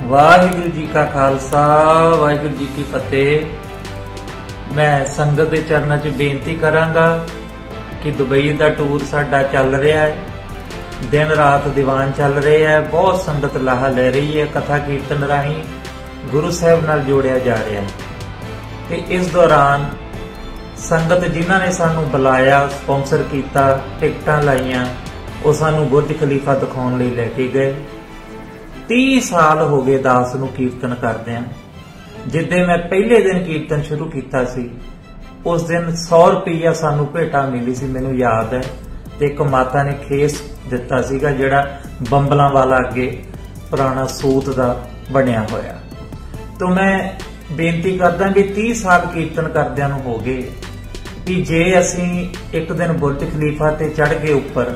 वाहिगुरू जी का खालसा वाहिगुरू जी की फतेह। मैं संगत के चरणों च बेनती करांगा कि दुबई का टूर साडा चल रहा है, दिन रात दीवान चल रहे हैं, बहुत संगत लाहा ले रही है, कथा कीर्तन राही गुरु साहब नाल जोड़िया जा रहा है। ते इस दौरान संगत जिन्हां ने सानू बुलाया, स्पॉन्सर किया, टिकटां लाइया, वो सानू बुर्ज खलीफा दिखाउण लई लैके गए। 30 साल हो गए दास नूं कीर्तन करदिआं। जिद्दे मैं पहले दिन कीर्तन शुरू किया सी, उस दिन 100 रुपया सानू भेटा मिली सी, मैनूं याद है। ते एक माता ने खेस दिता सीगा जिहड़ा बंबलां वाला अगे पुराना सूत दा बनिया होया। तो मैं बेनती करदा भी 30 साल कीर्तन करदिआं नूं हो गए कि जे असीं एक दिन बुर्ज खलीफा ते चढ़ गए उपर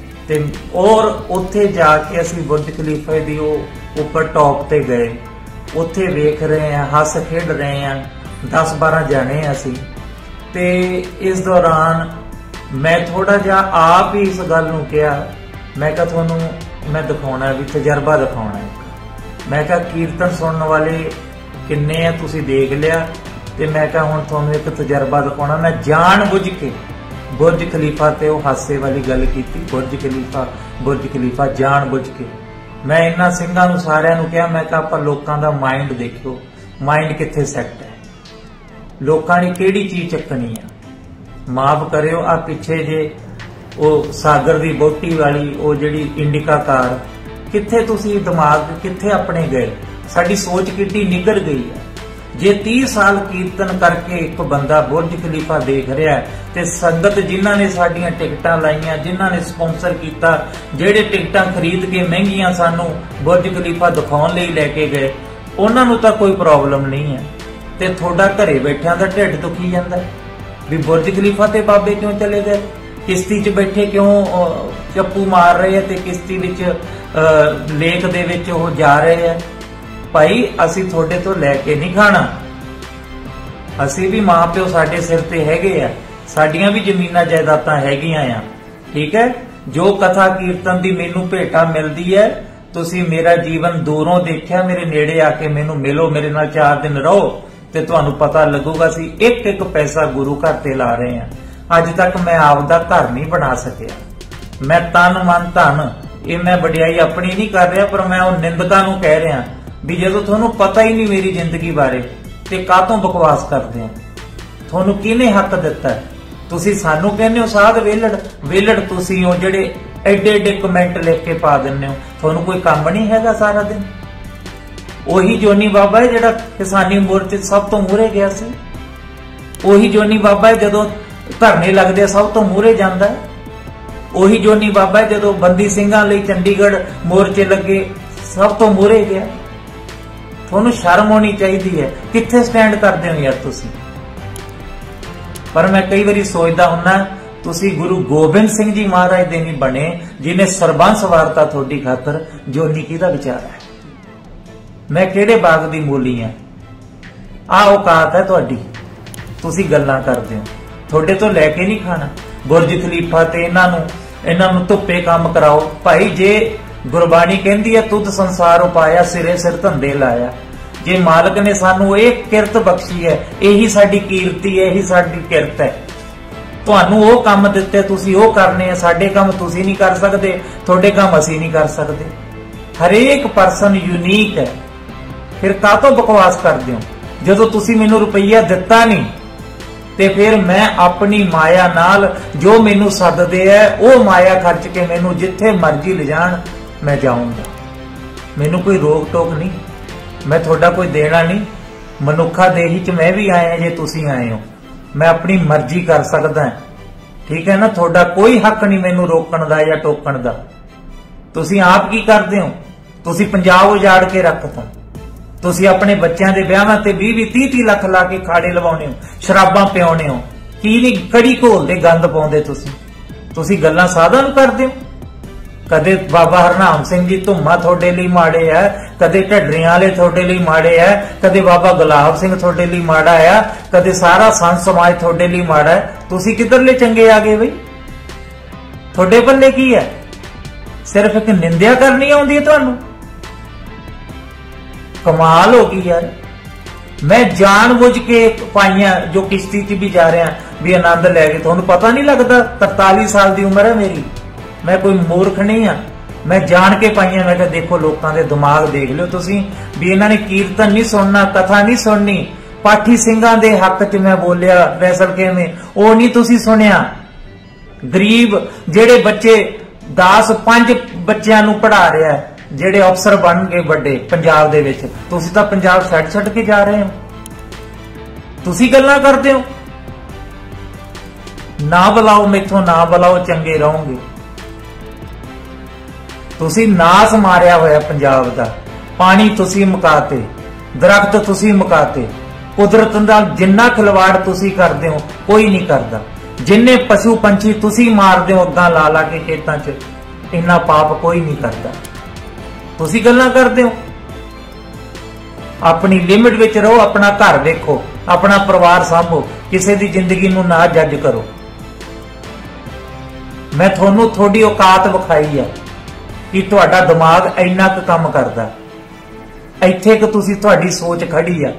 और उत्थे जाके असीं बुर्ज खलीफे दी उपर टॉप ते गए, उत्थे वेख रहे हैं, हस खेड रहे हैं, 10-12 जाने असीं। ते इस दौरान मैं थोड़ा जा आप ही इस गल नूं कहा, मैं कहा तुहानूं मैं दिखाउणा भी तजर्बा दिखाउणा है। मैं कहा कीर्तन सुनने वाले किन्ने आ तुसीं देख लिया, ते मैं कहा हुण तुहानूं एक तजर्बा दिखाउणा। मैं जान बुझ के बुर्ज खलीफा ते वो हासे वाली गल की, बुर्ज खलीफा जान बुझ के मैं इन्हां सिंघां नूं सारिआं नूं कहा, मैं कहा आपां लोकां दा माइंड देखियो, माइंड कित्थे सैट है, लोकां ने किहड़ी चीज चकनी है। माफ करियो आ पिछे जे वो सागर दी बोटी वाली वो जिहड़ी इंडिका कार, कित्थे तुसीं दिमाग कित्थे अपने गए, साडी सोच किड्डी निगर गई है। जे 30 साल कीर्तन करके एक बंदा बुर्ज खलीफा देख रहा है, ते संगत जिन्हां ने साडियां टिकटां लाइयां, जिन्हां ने स्पॉन्सर किया, जेड़े टिकटां खरीद के महंगियां सानू बुर्ज खलीफा दिखाउण लई लैके गए, उन्हां नूं तां कोई प्रॉब्लम नहीं है। ते थोड़ा घरे बैठिਆਂ दा ढिड दुखी जांदा भी बुर्ज खलीफा ते बाबे क्यों चले गए, किश्ती च बैठे क्यों चप्पू मार रहे हैं ते किश्ती विच लेक दे विच ओह जा रहे हैं। भाई असी थोड़े तो लैके नहीं खाना, असी भी मां प्यो साडे सिर ते हैगे आ, साडियां भी जमीनां जायदादां हैगियां आ, ठीक है। जो कथा कीर्तन दी मैनू भेटा मिलदी है, तुसी मेरा जीवन दूरों देखिया, मेरे नेड़े आके मैनू मिलो, मेरे नाल 4 दिन रहो, ते तुहानू पता लगूगा सी एक एक पैसा गुरु घर ते ला रहे हैं। अज तक मैं आपदा घर नहीं बना सकिया, मैं तन मन धन ये मैं वडियाई अपनी नहीं कर रहा, पर मैं उह निंदकां नू कह रहा भी जदों तुहानू पता ही नहीं मेरी जिंदगी बारे ते कातों बकवास करदे हो, तुहानू किहने हक दिता है। तुसी सानू कहने हो साध वेलड़ तुसी हो जिहड़े एडे एडे कमेंट लिख के पा दिंदे हो, तुहानू कोई काम नहीं हैगा सारा दिन। ओही जोनी बाबा है जिहड़ा किसानी मोर्चे सब तो मूहरे गया सी, ओही जोनी बाबा है जदों धरने लगदे सब तो मूहरे जांदा है, ओही जोनी बाबा है जदों बंदी ਸਿੰਘਾਂ ਲਈ चंडीगढ़ मोर्चे लगे सब तो मूहरे गया। तुहानू शर्म होनी चाहिए है, कित्थे स्टैंड करते हो यार तुसी। पर मैं कई बारी सोचदा हुन्ना तुसी गुरु गोबिंद सिंह जी महाराज दे नहीं बने जिन्हें सरबंस वारता थोड़ी खातर, जोनी किहदा विचार है, मैं किहड़े बाग दी मूली है, आ औकात है तुहाडी, तुसी गल्लां करदे हो, थोड़े तो लैके नहीं खाना। बुर्ज खलीफा ते इन्हां नूं धुप्पे काम कराओ। भाई जे गुरबाणी कहती है तुद संसार उपाया, सिरे सिर धंधे लाया, जे मालक ने सानू एक किरत बख्शी है, यही साडी कीर्ति है, यही साडी किरत है। तुहानू वो काम दिते तुसी वो करने हैं, साडे काम तुसी नहीं कर सकते, थोड़े काम असी नहीं कर सकते। हरेक परसन यूनीक है, फिर कातों बकवास करदे हो। जदों तुसी मैनू रुपया दिता नहीं ते फिर मैं अपनी माया नाल जो मैनू सददे है वो माया खर्च के मैनू जिथे मर्जी ले जाण मैं जाऊंगा, मैनू कोई रोक टोक नहीं, मैं थोड़ा कोई देना नहीं। मनुखा देही च मैं भी आया जे तुसी आए हो, मैं अपनी मर्जी कर सकदा है, ठीक है ना। थोड़ा कोई हक नहीं मैनू रोकण दा या टोकण दा। तुसी आप की करदे हो, तुसी पंजाब उजाड़ के रखता, तुसी अपने बच्चों के ब्याहां ते 20-30 लाख ला के खाड़े लवाउने हो, शराबां पियाउने हो, की नहीं कड़ी घोलदे गंद पाउंदे तुसी गल्लां साधां नूं करदे हो। कदे बाबा हरनाम सिंह जी धुम्मा थोड़े लिए माड़े है, कदे ढड्डरियां वाले थोड़े लिए माड़े है, कदे बाबा गुलाब सिंह थोड़े लिए माड़ा है, कदे सारा संत समाज थोड़े लिए माड़ा है। तुसी किधरले चंगे आ गए बई, थोड़े पल्ले की है, सिर्फ एक निंदिया करनी आउंदी है तुहानू। कमाल हो गई यार। मैं जानबूझ के पाइया जो किश्ती च भी जा रहे हैं भी आनंद लैके, तुहानू पता नहीं लगता 43 साल की उम्र है मेरी, मैं कोई मूर्ख नहीं हाँ। मैं जान के पाइया, मैं कहा देखो लोगों के दिमाग देख लो तुसी भी, इन्होंने कीर्तन नहीं सुनना, कथा नहीं सुननी, पाठी ਸਿੰਘਾਂ ਦੇ हक च मैं बोलिया फैसल किवें ਉਹ नहीं तुसी सुनिया। गरीब जेड़े बच्चे 10-5 बच्चों नू पढ़ा रहा है, जेड़े अफसर बन गए बड़े पंजाब दे विच, तुसी तां पंजाब छड्ड के जा रहे हो, तुसी गल्लां करदे हो। ना बुलाओ मैथों, ना बुलाओ, चंगे रहोगे। तुसी नास मारिया होया पंजाब दा, पानी तुसी मुकाते, दरख्त तुसी मुकाते, कुदरत नाल जिन्ना खिलवाड़ तुसी करदे हो कोई नहीं करदा, जिन्ने पशु पंछी तुसी मारदे हो अग्गां ला ला के खेतां च, इन्ना पाप कोई नहीं करदा। तुसी गल्लां करदे हो। अपनी लिमिट विच रहो, अपना घर देखो, अपना परिवार सांभो, किसी दी जिंदगी नूं ना जज करो। मैं थोनू थोड़ी औकात विखाई है कि तुहाडा दिमाग इन्ना क काम करदा, इत्थे क तुसी तुहाडी सोच खड़ी है।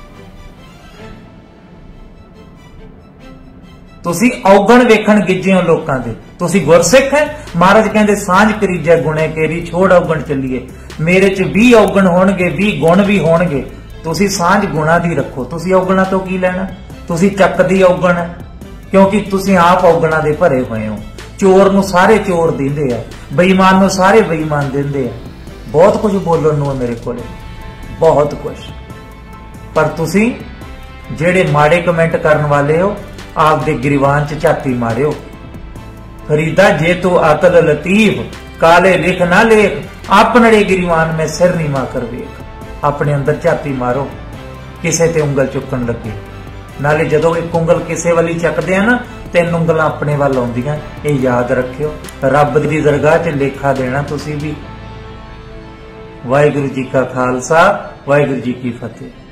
तुसी औगण वेखण गिजे हो लोकां दे, तुसी गुरसिख है। महाराज कहंदे सांझ करीजे गुणे केरी, छोड़ औगण चलिए। मेरे च 20 औगण होणगे, 20 गुण भी होणगे, तुसी सांझ गुणा दी रखो। तुसी औगणा तो की लेना, तुसी चक दी औगण है, क्योंकि तुसी आप औगणा दे भरे हुए हो। चोर नूं सारे चोर दिंदे आ, बेईमान नूं सारे बेईमान दिंदे आ। बहुत कुछ बोलण नूं मेरे कोले, बहुत कुछ। पर तुसी जेड़े माड़े कमेंट करन वाले हो, आप दे गिरवान च झाती मारियो। फरीदा जे तू अकल लतीफ, काले लिख ना लेख, अपने गिरवान में सिर नीवा कर वेख। अपने अंदर झाती मारो, किसे ते उंगल चुकन लगे। नाले जदों एक उंगल किसे वाली चकदे आ ना, 3 उंगलां अपने वाल आउंदियां। ये याद रखियो, रब दी दरगाह च लेखा देना तुसी भी। वाहिगुरू जी का खालसा, वाहिगुरू जी की फतेह।